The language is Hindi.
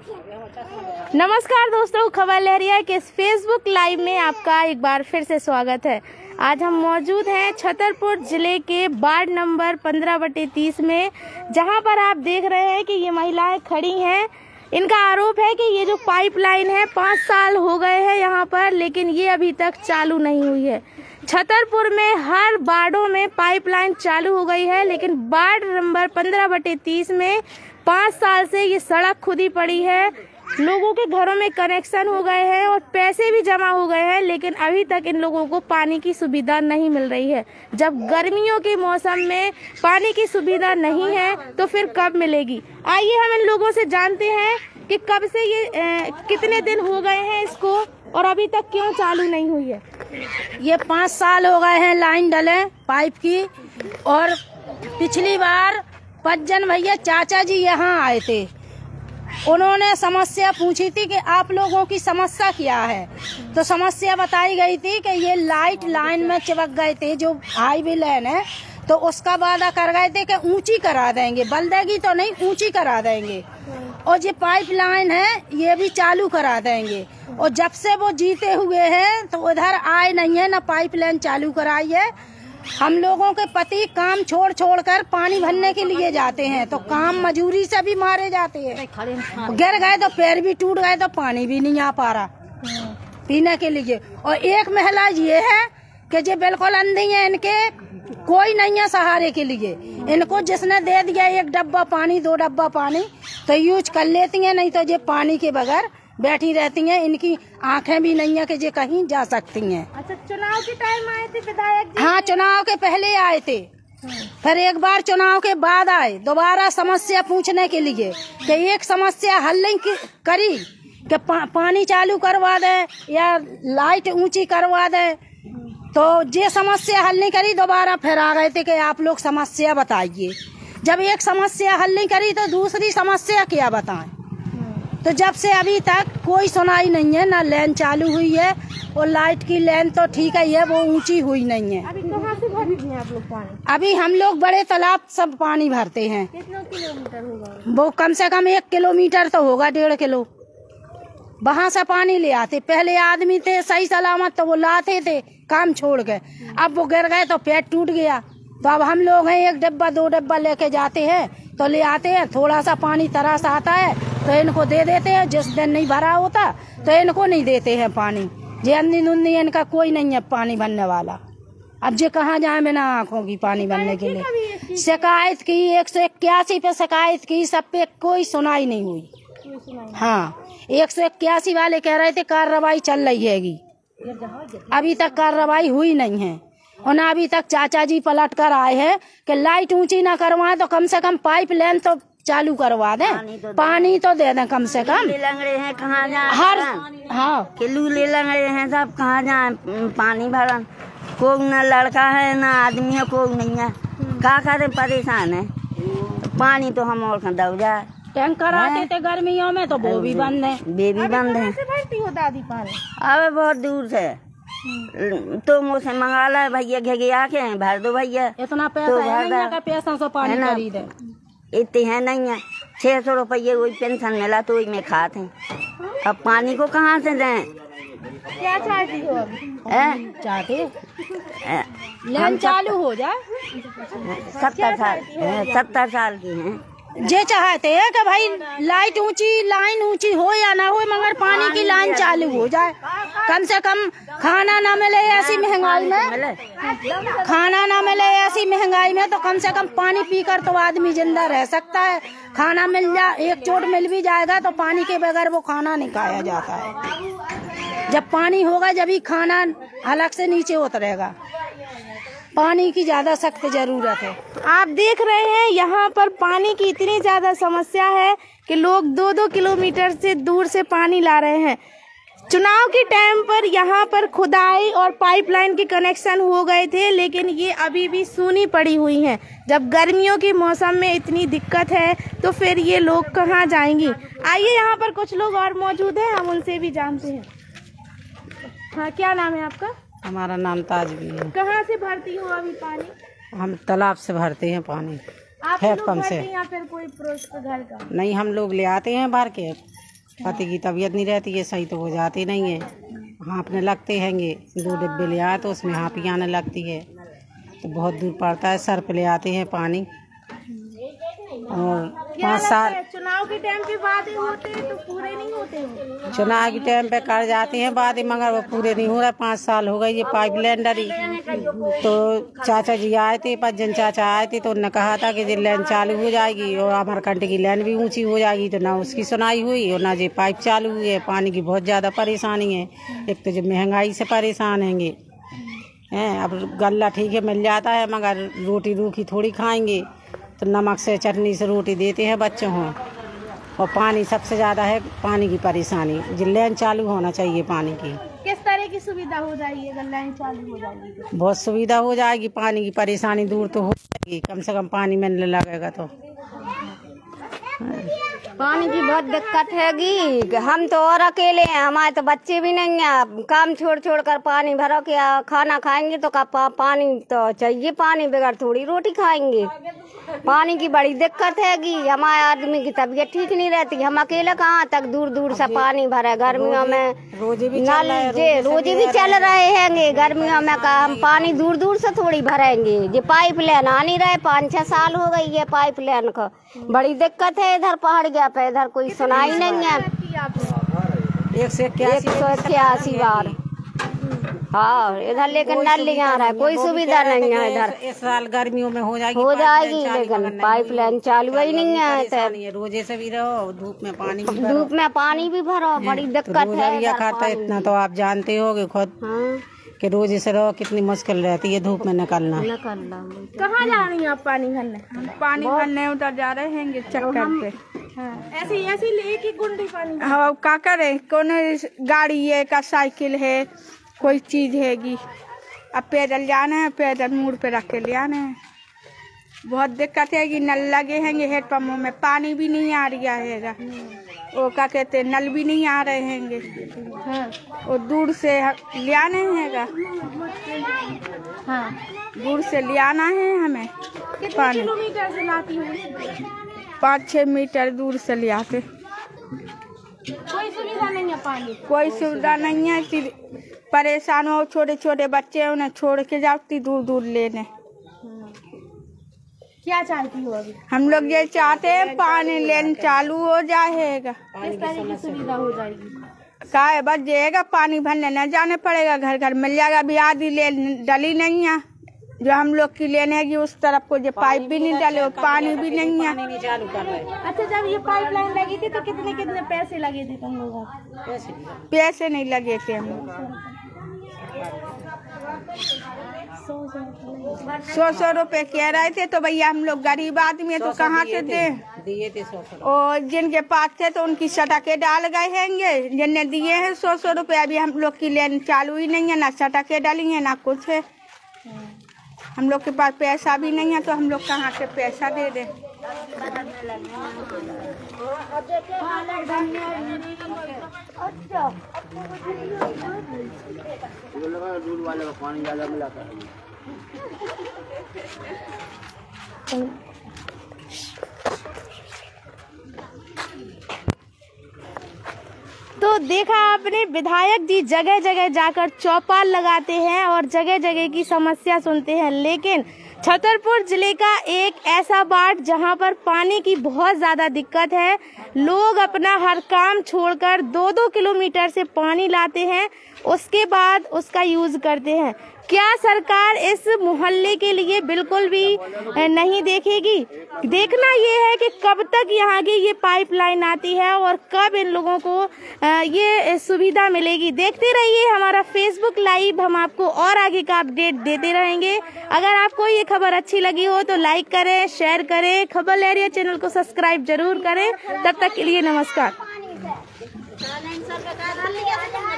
नमस्कार दोस्तों, खबर लहरिया के फेसबुक लाइव में आपका एक बार फिर से स्वागत है। आज हम मौजूद हैं छतरपुर जिले के वार्ड नंबर 15/30 में, जहां पर आप देख रहे हैं कि ये महिलाएं खड़ी हैं। इनका आरोप है कि ये जो पाइपलाइन है 5 साल हो गए हैं यहाँ पर, लेकिन ये अभी तक चालू नहीं हुई है। छतरपुर में हर वार्डों में पाइपलाइन चालू हो गई है, लेकिन वार्ड नंबर 15/30 में 5 साल से ये सड़क खुदी पड़ी है। लोगों के घरों में कनेक्शन हो गए हैं और पैसे भी जमा हो गए हैं, लेकिन अभी तक इन लोगों को पानी की सुविधा नहीं मिल रही है। जब गर्मियों के मौसम में पानी की सुविधा नहीं है तो फिर कब मिलेगी? आइए हम इन लोगों से जानते हैं कि कब से ये कितने दिन हो गए हैं इसको और अभी तक क्यों चालू नहीं हुई है। ये 5 साल हो गए हैं लाइन डले पाइप की, और पिछली बार पज्जन भैया चाचा जी यहाँ आए थे। उन्होंने समस्या पूछी थी कि आप लोगों की समस्या क्या है, तो समस्या बताई गई थी कि ये लाइट लाइन में चिपक गए थे, जो हाईवे लाइन है, तो उसका वादा कर गए थे कि ऊंची करा देंगे, बल्देगी तो नहीं, ऊंची करा देंगे, और ये पाइप लाइन है ये भी चालू करा देंगे। और जब से वो जीते हुए हैं तो उधर आए नहीं है, ना पाइप लाइन चालू कराई है। हम लोगों के पति काम छोड़ छोड़ कर पानी भरने के लिए जाते हैं, तो काम मजूरी से भी मारे जाते हैं। गिर गए तो पैर भी टूट गए तो पानी भी नहीं आ पा रहा पीने के लिए। और एक महिला ये है कि जो बिल्कुल अंधी है, इनके कोई नहीं है सहारे के लिए। इनको जिसने दे दिया 1 डब्बा पानी 2 डब्बा पानी तो यूज कर लेती हैं, नहीं तो ये पानी के बगैर बैठी रहती हैं। इनकी आंखें भी नहीं है कि ये कहीं जा सकती हैं। अच्छा, चुनाव के टाइम आए थे विधायक जी? हाँ, चुनाव के पहले आए थे, फिर एक बार चुनाव के बाद आए दोबारा समस्या पूछने के लिए कि एक समस्या हल नहीं करी कि पानी चालू करवा दे या लाइट ऊंची करवा दे, तो ये समस्या हल नहीं करी। दोबारा फिर आ गए थे कि आप लोग समस्या बताइए। जब एक समस्या हल नहीं करी तो दूसरी समस्या क्या बताएं। तो जब से अभी तक कोई सुनाई नहीं है, ना लाइन चालू हुई है, और लाइट की लाइन तो ठीक है, वो ऊंची हुई नहीं है। अभी कहाँ से भरते हैं आप लोग पानी? अभी हम लोग बड़े तालाब सब पानी भरते हैं। कितना किलोमीटर होगा वो? कम से कम 1 किलोमीटर तो होगा, 1.5 किलो। वहाँ से पानी ले आते। पहले आदमी थे सही सलामत, तो वो लाते थे काम छोड़ के। अब वो गिर गए तो पेट टूट गया, तो अब हम लोग हैं 1 डब्बा 2 डब्बा लेके जाते हैं, तो ले आते हैं। थोड़ा सा पानी तरस आता है तो इनको दे देते हैं। जिस दिन नहीं भरा होता तो इनको नहीं देते हैं पानी। जे अंधी नुंदी इनका कोई नहीं है पानी भरने वाला। अब जे कहाँ जाए बिना आँखों की पानी भरने के लिए। शिकायत की 181 पे शिकायत की, सब पे कोई सुनाई नहीं हुई। हाँ, 181 वाले कह रहे थे कार्रवाई चल रही हैगी, अभी तक कार्रवाई हुई नहीं है। और ना अभी तक चाचा जी पलट कर आए हैं कि लाइट ऊंची ना करवाएं तो कम से कम पाइप लाइन तो चालू करवा दें, पानी तो दे दें कम से कम। लंगड़े हैं कहाँ जाए हर हाँ किल्लू ले लंगड़े हैं सब, कहाँ जाए पानी भरन। कोई ना लड़का है ना आदमी है, कोई नहीं है, का करे परेशान है। पानी तो हम और दब जाए। टैंकर आते थे गर्मियों में तो वो भी बंद है, बेबी बंद है। भरती हो दादी पानी? अब बहुत दूर से तो मुझसे मंगा ला भैया, घे आके भर दो भैया। इतना पैसा तो है नहीं का पैसा से पानी खरीदे, इतने है नहीं है। 600 रुपये वही पेंशन मिला तो वही में खाते हैं। अब पानी को कहाँ से दें? क्या चाहती हो अभी? चाहते लाइन चालू हो जाए। 70 साल की हैं। जे चाहते हैं कि भाई लाइट ऊंची लाइन ऊंची हो या ना हो, मगर पानी की लाइन चालू हो जाए। कम से कम खाना ना मिले ऐसी महंगाई में, खाना ना मिले ऐसी महंगाई में तो कम से कम पानी पीकर तो आदमी जिंदा रह सकता है। खाना मिल जाए, एक चोट मिल भी जाएगा तो पानी के बगैर वो खाना नहीं खाया जाता है। जब पानी होगा जब ही खाना अलग से नीचे उतरेगा। पानी की ज्यादा सख्त जरूरत है। आप देख रहे हैं यहाँ पर पानी की इतनी ज्यादा समस्या है कि लोग 2-2 किलोमीटर से दूर से पानी ला रहे हैं। चुनाव के टाइम पर यहाँ पर खुदाई और पाइपलाइन के कनेक्शन हो गए थे, लेकिन ये अभी भी सूनी पड़ी हुई हैं। जब गर्मियों के मौसम में इतनी दिक्कत है तो फिर ये लोग कहाँ जाएंगी? आइए, यहाँ पर कुछ लोग और मौजूद हैं, हम उनसे भी जानते हैं। हाँ, क्या नाम है आपका? हमारा नाम ताजवी है। कहाँ से भरती हो अभी पानी? हम तालाब से भरते हैं पानी। आप लोग भरते हैं या फिर कोई पड़ोस के घर का? नहीं, हम लोग ले आते हैं भर के। पति की तबीयत नहीं रहती है सही तो वो जाते नहीं है, हाँफने लगते हैंगे। 2 डिब्बे ले आए तो उसमें हाँफी आने लगती है, तो बहुत दूर पड़ता है। सर पे ले आते हैं पानी। और 5 साल चुनाव के टाइम पे वादे होते हैं तो पूरे नहीं होते हैं। चुनाव के टाइम पे कर जाते हैं वादे मगर वो पूरे नहीं हो रहे। 5 साल हो गए ये पाइपलाइन डली। तो चाचा जी आए थे, 5 जन चाचा आए थे, तो उन्होंने कहा था कि ये लाइन चालू हो जाएगी और अमरकंट की लाइन भी ऊंची हो जाएगी। तो ना उसकी सुनाई हुई और ना ये पाइप चालू हुई है। पानी की बहुत ज़्यादा परेशानी है। एक तो जब महंगाई से परेशान हैंगे हैं। अब गल्ला ठीक है मिल जाता है मगर रोटी रूखी थोड़ी खाएंगे, तो नमक से चटनी से रोटी देते हैं बच्चों को। और पानी सबसे ज़्यादा है, पानी की परेशानी। जो लाइन चालू होना चाहिए पानी की। किस तरह की सुविधा हो जाएगी अगर लाइन चालू हो जाएगी? बहुत सुविधा हो जाएगी, पानी की परेशानी दूर तो हो जाएगी। कम से कम पानी मिलने लगेगा तो। पानी की बहुत दिक्कत हैगी। हम तो और अकेले हैं, हमारे तो बच्चे भी नहीं हैं। काम छोड़ छोड़ कर पानी भरो के खाना खाएंगे तो पानी तो चाहिए। पानी बगैर थोड़ी रोटी खाएंगे। पानी की बड़ी दिक्कत हैगी। हमारे आदमी की तबीयत ठीक नहीं रहती। हम अकेले कहाँ तक दूर दूर से पानी भरे। गर्मियों में रोजे भी चल रहे हैं। गर्मियों में का हम पानी दूर दूर से थोड़ी भरेंगे। ये पाइप लाइन आ नहीं रहे। 5-6 साल हो गई है पाइप लाइन का। बड़ी दिक्कत है इधर पहाड़िया पे। इधर कोई सुनाई नहीं है। 181 बार। हाँ इधर लेकिन नल नहीं आ रहा है, कोई सुविधा नहीं है इधर। इस साल गर्मियों में हो जाएगी लेकिन पाइप लाइन चालू ही नहीं है। रोजे से भी रहो, धूप में पानी भी भरो, बड़ी दिक्कत है। खाता इतना तो आप जानते होगे खुद कि रोजे से रहो कितनी मुश्किल रहती है धूप में निकलना। कहाँ जा रही हैं आप पानी भरने? पानी भरने उधर जा रहे हैं चक्कर पे। ऐसे लेके गुंडी पानी। हाँ क्या करे, कौन गाड़ी है का साइकिल है कोई चीज हैगी। अब पैदल जाना है, पैदल मुड़ पे रख के ले आना है। बहुत दिक्कत है कि नल लगे हैंगे हेडपम्पों में, पानी भी नहीं आ रहा हैगा। वो क्या कहते नल भी नहीं आ रहे हैंगे। और दूर से ले आने हैगा। दूर से ले आना है हमें पानी। किलोमीटर से लाती हूँ? 5-6 मीटर दूर से ले आते। कोई सुविधा नहीं है पानी? कोई सुविधा नहीं है कि परेशान हो। छोटे छोटे बच्चे उन्हें छोड़ के जाती दूर दूर लेने। क्या चाहती हो अभी? हम लोग ये चाहते हैं पानी लेन चालू हो जाएगा। किस तरह की सुविधा हो जाएगी? का बच जाएगा, पानी भरने न जाने पड़ेगा, घर घर मिल जाएगा। अभी आधी लेन डली नहीं है जो हम लोग की लेन है उस तरफ को जो पाइप भी नहीं डाले और पानी भी नहीं है। अच्छा जब ये पाइपलाइन लगी थी तो कितने कितने पैसे लगे थे तुम लोगों को? पैसे नहीं लगे थे हम। 100 रुपए कह रहे थे। तो भैया हम लोग गरीब आदमी है तो कहाँ से दे। और जिनके पास थे तो उनकी सटके डाल गए हैंगे। जिनने दिए हैं 100 रुपए। अभी हम लोग की लेन चालू ही नहीं है, ना सटके डाली है ना कुछ है। हम लोग के पास पैसा भी नहीं है तो हम लोग कहाँ से पैसा दे दे। दूध वाले का पानी ज्यादा मिला कर। तो देखा आपने, विधायक जी जगह जगह जाकर चौपाल लगाते हैं और जगह जगह की समस्या सुनते हैं। लेकिन छतरपुर जिले का एक ऐसा वार्ड जहां पर पानी की बहुत ज़्यादा दिक्कत है। लोग अपना हर काम छोड़कर 2-2 किलोमीटर से पानी लाते हैं, उसके बाद उसका यूज़ करते हैं। क्या सरकार इस मोहल्ले के लिए बिल्कुल भी नहीं देखेगी? देखना ये है कि कब तक यहाँ की ये पाइपलाइन आती है और कब इन लोगों को ये सुविधा मिलेगी। देखते रहिए हमारा फेसबुक लाइव, हम आपको और आगे का अपडेट देते रहेंगे। अगर आपको ये खबर अच्छी लगी हो तो लाइक करें, शेयर करें, खबर लहरिया चैनल को सब्सक्राइब जरूर करें। तब तक के लिए नमस्कार।